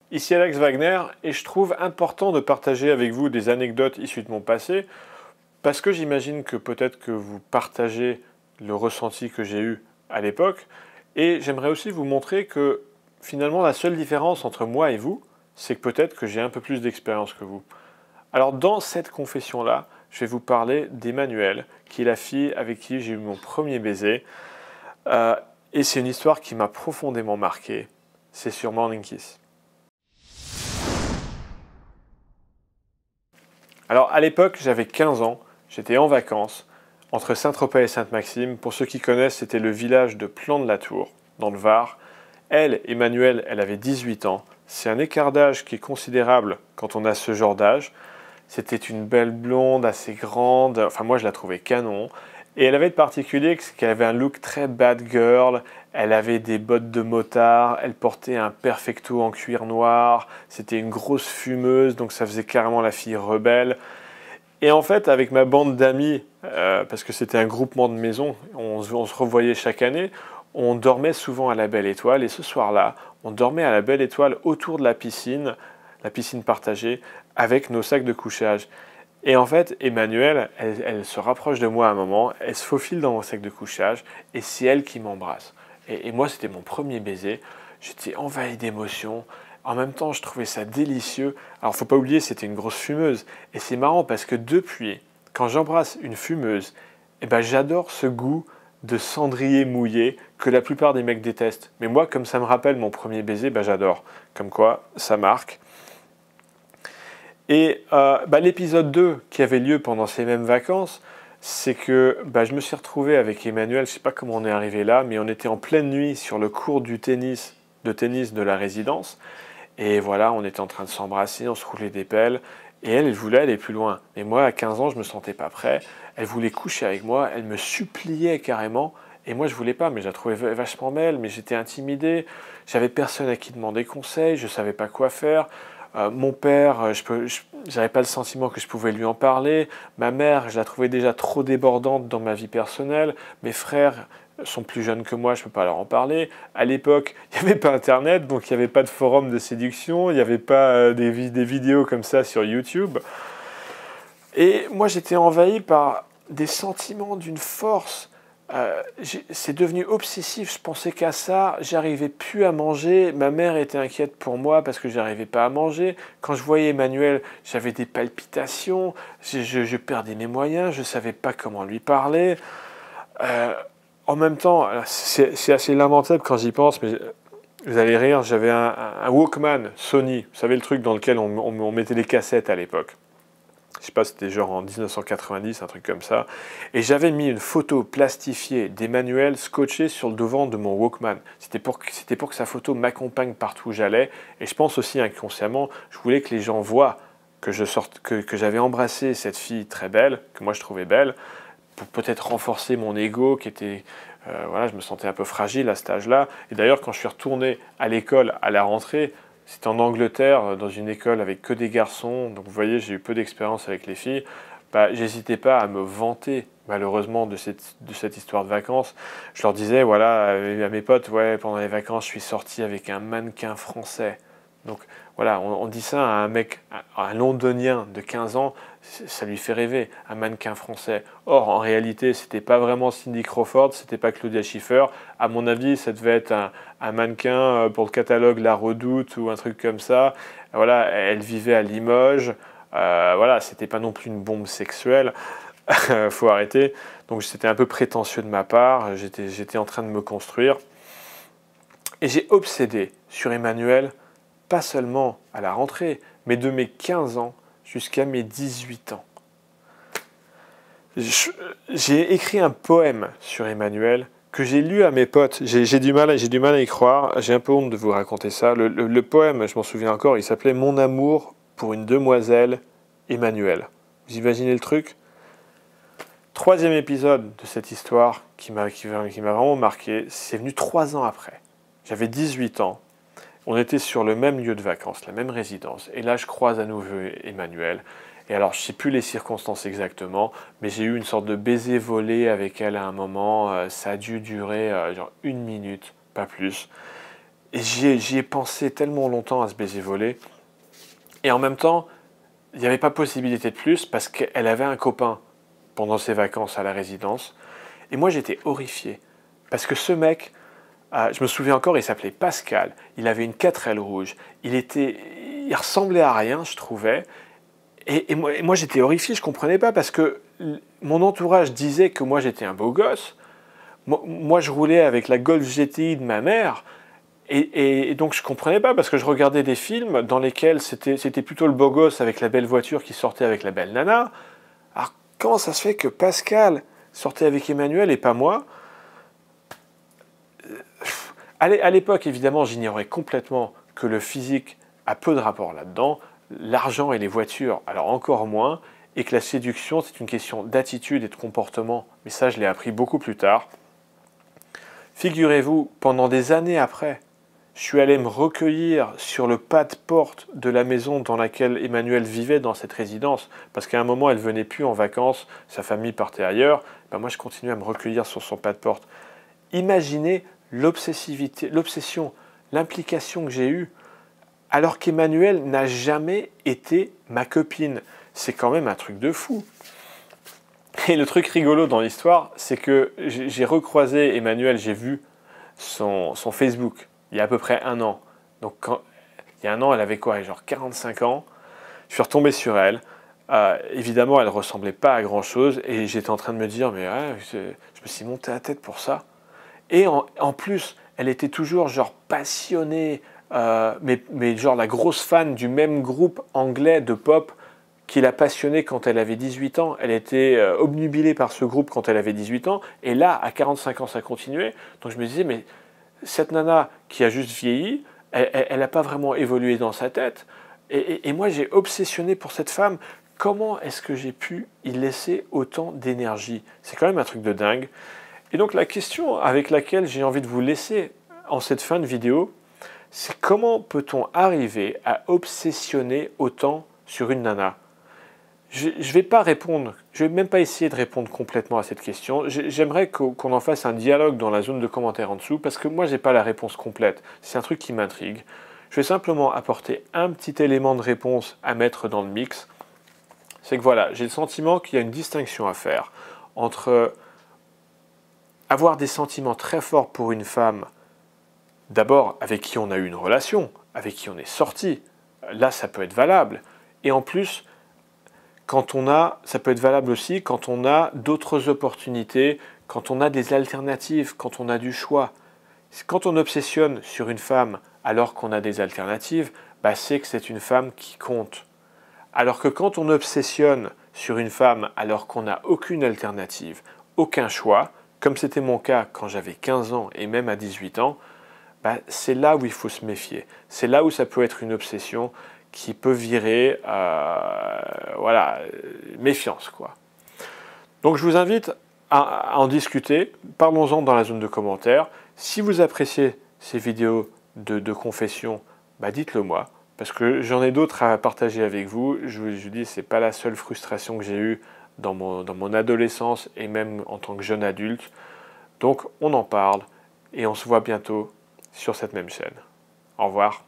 Ici Alex Wagner et je trouve important de partager avec vous des anecdotes issues de mon passé parce que j'imagine que peut-être que vous partagez le ressenti que j'ai eu à l'époque et j'aimerais aussi vous montrer que finalement la seule différence entre moi et vous, c'est que peut-être que j'ai un peu plus d'expérience que vous. Alors dans cette confession-là, je vais vous parler d'Emmanuelle, qui est la fille avec qui j'ai eu mon premier baiser. Euh, et c'est une histoire qui m'a profondément marqué. C'est sur Morning Kiss. Alors à l'époque, j'avais 15 ans, j'étais en vacances entre Saint-Tropez et Sainte-Maxime. Pour ceux qui connaissent, c'était le village de Plan-de-la-Tour, dans le Var. Elle, Emmanuelle, elle avait 18 ans. C'est un écart d'âge qui est considérable quand on a ce genre d'âge. C'était une belle blonde, assez grande. Enfin, moi, je la trouvais canon. Et elle avait de particulier qu'elle avait un look très bad girl. Elle avait des bottes de motard. Elle portait un perfecto en cuir noir. C'était une grosse fumeuse, donc ça faisait carrément la fille rebelle. Et en fait, avec ma bande d'amis, parce que c'était un groupement de maisons, on se revoyait chaque année, on dormait souvent à la Belle Étoile. Et ce soir-là, on dormait à la Belle Étoile autour de la piscine partagée, avec nos sacs de couchage. Et en fait, Emmanuelle, elle se rapproche de moi à un moment, elle se faufile dans mon sac de couchage, et c'est elle qui m'embrasse. Et moi, c'était mon premier baiser. J'étais envahi d'émotions. En même temps, je trouvais ça délicieux. Alors, faut pas oublier, c'était une grosse fumeuse. Et c'est marrant parce que depuis, quand j'embrasse une fumeuse, eh ben, j'adore ce goût de cendrier mouillé que la plupart des mecs détestent. Mais moi, comme ça me rappelle mon premier baiser, ben, j'adore. Comme quoi, ça marque. Et l'épisode 2 qui avait lieu pendant ces mêmes vacances, c'est que je me suis retrouvé avec Emmanuel, je ne sais pas comment on est arrivé là, mais on était en pleine nuit sur le court de tennis de la résidence. Et voilà, on était en train de s'embrasser, on se roulait des pelles. Et elle voulait aller plus loin. Mais moi, à 15 ans, je ne me sentais pas prêt. Elle voulait coucher avec moi, elle me suppliait carrément. Et moi, je ne voulais pas, mais je la trouvais vachement belle, mais j'étais intimidé. J'avais personne à qui demander conseil, je ne savais pas quoi faire. Mon père, je n'avais pas le sentiment que je pouvais lui en parler. Ma mère, je la trouvais déjà trop débordante dans ma vie personnelle. Mes frères sont plus jeunes que moi, je ne peux pas leur en parler. À l'époque, il n'y avait pas Internet, donc il n'y avait pas de forum de séduction, il n'y avait pas des vidéos comme ça sur YouTube. Et moi, j'étais envahi par des sentiments d'une force. C'est devenu obsessif, je pensais qu'à ça, j'arrivais plus à manger, ma mère était inquiète pour moi parce que j'arrivais pas à manger. Quand je voyais Emmanuel, j'avais des palpitations, je perdais mes moyens, je savais pas comment lui parler. Euh, En même temps, c'est assez lamentable quand j'y pense, mais vous allez rire, j'avais un Walkman Sony, vous savez le truc dans lequel on mettait les cassettes à l'époque. Je sais pas, c'était genre en 1990, un truc comme ça. Et j'avais mis une photo plastifiée d'Emmanuel scotchée sur le devant de mon Walkman. C'était pour que sa photo m'accompagne partout où j'allais. Et je pense aussi inconsciemment, je voulais que les gens voient que j'avais embrassé cette fille très belle, que moi je trouvais belle, pour peut-être renforcer mon ego qui était... voilà, je me sentais un peu fragile à cet âge-là. Et d'ailleurs, quand je suis retourné à l'école à la rentrée, c'était en Angleterre, dans une école avec que des garçons. Donc vous voyez, j'ai eu peu d'expérience avec les filles. J'hésitais pas à me vanter, malheureusement, de cette histoire de vacances. Je leur disais, voilà, à mes potes, ouais, pendant les vacances, je suis sorti avec un mannequin français. Donc voilà, on dit ça à un mec, à un londonien de 15 ans, ça lui fait rêver, un mannequin français. Or, en réalité, c'était pas vraiment Cindy Crawford, c'était pas Claudia Schiffer. À mon avis, ça devait être un mannequin pour le catalogue La Redoute ou un truc comme ça. Voilà, elle vivait à Limoges. Voilà, c'était pas non plus une bombe sexuelle. Faut arrêter. Donc c'était un peu prétentieux de ma part. J'étais en train de me construire. Et j'ai obsédé sur Emmanuel, pas seulement à la rentrée, mais de mes 15 ans jusqu'à mes 18 ans. J'ai écrit un poème sur Emmanuel que j'ai lu à mes potes. J'ai du mal à y croire. J'ai un peu honte de vous raconter ça. Le poème, je m'en souviens encore, il s'appelait Mon amour pour une demoiselle Emmanuel. Vous imaginez le truc? Troisième épisode de cette histoire qui m'a vraiment marqué, c'est venu 3 ans après. J'avais 18 ans. On était sur le même lieu de vacances, la même résidence. Et là, je croise à nouveau Emmanuel. Et alors, je ne sais plus les circonstances exactement, mais j'ai eu une sorte de baiser volé avec elle à un moment. Ça a dû durer genre 1 minute, pas plus. Et j'y ai pensé tellement longtemps à ce baiser volé. Et en même temps, il n'y avait pas possibilité de plus parce qu'elle avait un copain pendant ses vacances à la résidence. Et moi, j'étais horrifié. Parce que ce mec, je me souviens encore, il s'appelait Pascal. Il avait une 4L rouge. Il ressemblait à rien, je trouvais. Et moi j'étais horrifié, je ne comprenais pas parce que mon entourage disait que moi j'étais un beau gosse. Moi je roulais avec la Golf GTI de ma mère. Et donc je ne comprenais pas parce que je regardais des films dans lesquels c'était plutôt le beau gosse avec la belle voiture qui sortait avec la belle nana. Alors comment ça se fait que Pascal sortait avec Emmanuel et pas moi? À l'époque, évidemment, j'ignorais complètement que le physique a peu de rapport là-dedans, l'argent et les voitures, alors encore moins, et que la séduction, c'est une question d'attitude et de comportement. Mais ça, je l'ai appris beaucoup plus tard. Figurez-vous, pendant des années après, je suis allé me recueillir sur le pas de porte de la maison dans laquelle Emmanuel vivait dans cette résidence, parce qu'à un moment, elle venait plus en vacances, sa famille partait ailleurs. Ben moi, je continuais à me recueillir sur son pas de porte. Imaginez l'obsessivité, l'obsession, l'implication que j'ai eue, alors qu'Emmanuel n'a jamais été ma copine. C'est quand même un truc de fou. Et le truc rigolo dans l'histoire, c'est que j'ai recroisé Emmanuel, j'ai vu son Facebook il y a à peu près un an. Donc il y a un an, elle avait quoi? Genre 45 ans. Je suis retombé sur elle. Évidemment, elle ne ressemblait pas à grand-chose. Et j'étais en train de me dire, mais ouais, je me suis monté la tête pour ça. Et en plus, elle était toujours genre passionnée, mais genre la grosse fan du même groupe anglais de pop qui l'a passionnée quand elle avait 18 ans. Elle était obnubilée par ce groupe quand elle avait 18 ans. Et là, à 45 ans, ça continuait. Donc je me disais, mais cette nana qui a juste vieilli, elle n'a pas vraiment évolué dans sa tête. Et moi, j'ai obsessionné pour cette femme. Comment est-ce que j'ai pu y laisser autant d'énergie? C'est quand même un truc de dingue. Et donc la question avec laquelle j'ai envie de vous laisser en cette fin de vidéo, c'est comment peut-on arriver à obsessionner autant sur une nana? Je ne vais pas répondre, je ne vais même pas essayer de répondre complètement à cette question. J'aimerais qu'on en fasse un dialogue dans la zone de commentaires en dessous, parce que moi, je n'ai pas la réponse complète. C'est un truc qui m'intrigue. Je vais simplement apporter un petit élément de réponse à mettre dans le mix. C'est que voilà, j'ai le sentiment qu'il y a une distinction à faire entre avoir des sentiments très forts pour une femme, d'abord avec qui on a eu une relation, avec qui on est sorti, là ça peut être valable. Et en plus, ça peut être valable aussi quand on a d'autres opportunités, quand on a des alternatives, quand on a du choix. Quand on obsessionne sur une femme alors qu'on a des alternatives, c'est que c'est une femme qui compte. Alors que quand on obsessionne sur une femme alors qu'on n'a aucune alternative, aucun choix, comme c'était mon cas quand j'avais 15 ans et même à 18 ans, c'est là où il faut se méfier. C'est là où ça peut être une obsession qui peut virer, méfiance, quoi. Donc je vous invite à en discuter. Parlons-en dans la zone de commentaires. Si vous appréciez ces vidéos de confession, dites-le moi. Parce que j'en ai d'autres à partager avec vous. Je vous dis, ce n'est pas la seule frustration que j'ai eue dans mon adolescence et même en tant que jeune adulte. Donc on en parle et on se voit bientôt sur cette même chaîne. Au revoir.